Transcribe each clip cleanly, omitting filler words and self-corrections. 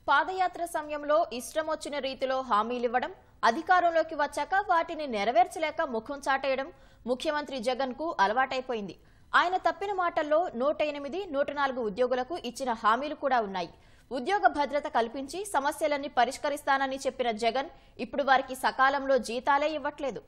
పాదయాత్ర సమయంలో ఇష్టమొచ్చిన రీతిలో హామీలివ్వడం, అధికారంలోకి వచ్చాక వాటిని నెరవేర్చలేక ముఖం చాటేయడం ముఖ్యమంత్రి జగన్ కు అలవాటైపోయింది. ఆయన తప్పిన మాటల్లో 108, 104 ఉద్యోగులకు ఇచ్చిన హామీలు కూడా ఉన్నాయి. ఉద్యోగ భద్రత కల్పించి సమస్యలన్నీ పరిష్కరిస్తానని చెప్పిన జగన్ ఇప్పుడు వారికి సకాలంలో జీతాలే ఇవ్వట్లేదు.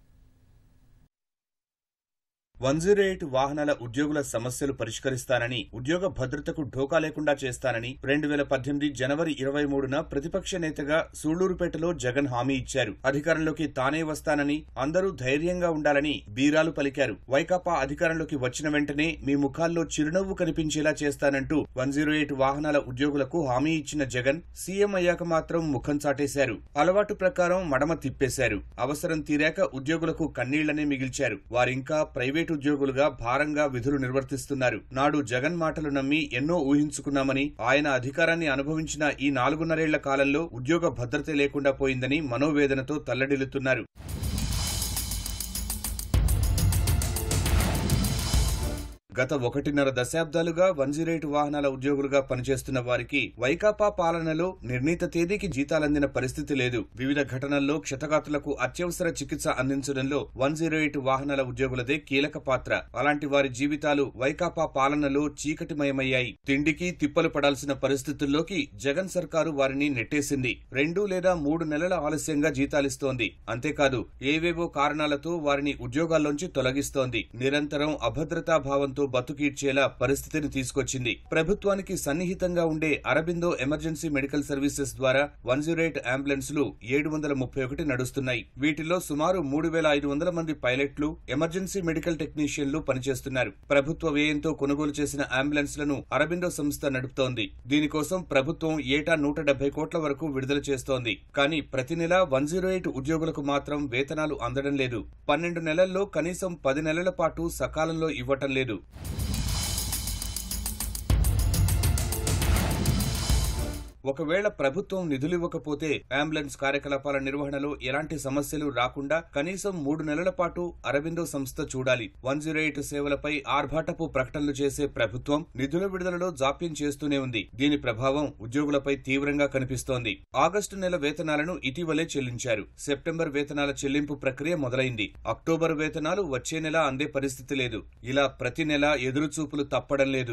108 వాహనాల ఉద్యోగుల సమస్యలు పరిష్కరిస్తానని, ఉద్యోగ భద్రతకు ఢోకా లేకుండా చేస్తానని 2018 జనవరి 23న ప్రతిపక్ష నేతగా సూళ్లూరుపేటలో జగన్ హామీ ఇచ్చారు. అధికారంలోకి తానే వస్తానని, అందరూ ధైర్యంగా ఉండాలని బీరాలు పలికారు. వైకాపా అధికారంలోకి వచ్చిన వెంటనే మీ ముఖాల్లో చిరునవ్వు కనిపించేలా చేస్తానంటూ 108 వాహనాల ఉద్యోగులకు హామీ ఇచ్చిన జగన్ సీఎం అయ్యాక మాత్రం ముఖం చాటేశారు. అలవాటు ప్రకారం మడమ తిప్పేశారు. అవసరం తీరాక ఉద్యోగులకు కన్నీళ్లనే మిగిల్చారు. వారింకా ప్రైవేటు ఉద్యోగులుగా భారంగా విధులు నిర్వర్తిస్తున్నారు. నాడు జగన్ మాటలు నమ్మి ఎన్నో ఊహించుకున్నామని, ఆయన అధికారాన్ని అనుభవించిన ఈ 4.5 ఏళ్ల కాలంలో ఉద్యోగ భద్రత లేకుండా పోయిందని మనోవేదనతో తల్లడిల్లుతున్నారు. గత 1.5 దశాబ్దాలుగా 108 వాహనాల ఉద్యోగులుగా పనిచేస్తున్న వారికి వైకాపా పాలనలో నిర్ణీత తేదీకి జీతాలందిన పరిస్థితి లేదు. వివిధ ఘటనల్లో క్షతగాత్రులకు అత్యవసర చికిత్స అందించడంలో 108 వాహనాల ఉద్యోగులదే కీలక పాత్ర. అలాంటి వారి జీవితాలు వైకాపా పాలనలో చీకటిమయమయ్యాయి. తిండికి తిప్పలు పడాల్సిన పరిస్థితుల్లోకి జగన్ సర్కారు వారిని నెట్టేసింది. 2 లేదా 3 నెలల ఆలస్యంగా జీతాలిస్తోంది. అంతేకాదు, ఏవేవో కారణాలతో వారిని ఉద్యోగాల్లోంచి తొలగిస్తోంది. నిరంతరం అభద్రతాభావంతో బతుకీడ్చేలా పరిస్థితిని తీసుకొచ్చింది. ప్రభుత్వానికి సన్నిహితంగా ఉండే అరబిందో ఎమర్జెన్సీ మెడికల్ సర్వీసెస్ ద్వారా 108 అంబులెన్సులు 731 నడుస్తున్నాయి. వీటిలో సుమారు 3,500 మంది పైలట్లు, ఎమర్జెన్సీ మెడికల్ టెక్నీషియన్లు పనిచేస్తున్నారు. ప్రభుత్వ వ్యయంతో కొనుగోలు చేసిన అంబులెన్స్లను అరబిందో సంస్థ నడుపుతోంది. దీనికోసం ప్రభుత్వం ఏటా 170 కోట్ల వరకు విడుదల చేస్తోంది. కానీ ప్రతి నెల 108 ఉద్యోగులకు మాత్రం వేతనాలు అందడం లేదు. 12 నెలల్లో కనీసం 10 నెలల పాటు సకాలంలో ఇవ్వటం లేదు. ఒకవేళ ప్రభుత్వం నిధులివ్వకపోతే అంబులెన్స్ కార్యకలాపాల నిర్వహణలో ఎలాంటి సమస్యలు రాకుండా కనీసం 3 నెలల పాటు అరబిందో సంస్థ చూడాలి. 108 సేవలపై ఆర్భాటపు ప్రకటనలు చేసే ప్రభుత్వం నిధుల విడుదలలో జాప్యం చేస్తూనే ఉంది. దీని ప్రభావం ఉద్యోగులపై తీవ్రంగా కనిపిస్తోంది. ఆగస్టు నెల వేతనాలను ఇటీవలే చెల్లించారు. సెప్టెంబర్ వేతనాల చెల్లింపు ప్రక్రియ మొదలైంది. అక్టోబర్ వేతనాలు వచ్చే నెల అందే పరిస్థితి లేదు. ఇలా ప్రతి నెల ఎదురుచూపులు తప్పడం లేదు.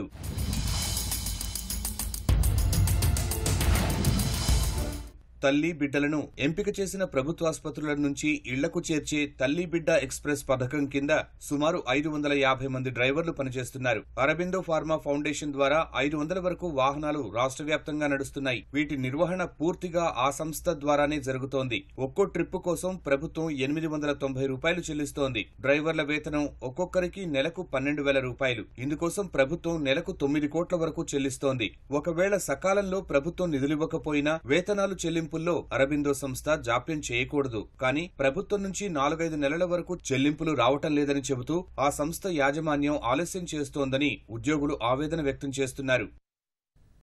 తల్లి బిడ్డలను ఎంపిక చేసిన ప్రభుత్వాసుపత్రుల నుంచి ఇళ్లకు చేర్చే తల్లి బిడ్డ ఎక్స్ప్రెస్ పథకం కింద సుమారు 550 మంది డ్రైవర్లు పనిచేస్తున్నారు. అరబిందో ఫార్మా ఫౌండేషన్ ద్వారా 500 వరకు వాహనాలు రాష్ట్ర వ్యాప్తంగా నడుస్తున్నాయి. వీటి నిర్వహణ పూర్తిగా ఆ సంస్థ ద్వారానే జరుగుతోంది. ఒక్కో ట్రిప్పు కోసం ప్రభుత్వం 890 రూపాయలు చెల్లిస్తోంది. డ్రైవర్ల వేతనం ఒక్కొక్కరికి నెలకు 12,000 రూపాయలు. ఇందుకోసం ప్రభుత్వం నెలకు 9 కోట్ల వరకు చెల్లిస్తోంది. ఒకవేళ సకాలంలో ప్రభుత్వం నిధులివ్వకపోయినా వేతనాలు చెల్లింపుల్లో అరబిందో సంస్థ జాప్యం చేయకూడదు. కానీ ప్రభుత్వం నుంచి 4-5 నెలల వరకు చెల్లింపులు రావటం లేదని చెబుతూ ఆ సంస్థ యాజమాన్యం ఆలస్యం చేస్తోందని ఉద్యోగులు ఆవేదన వ్యక్తం చేస్తున్నారు.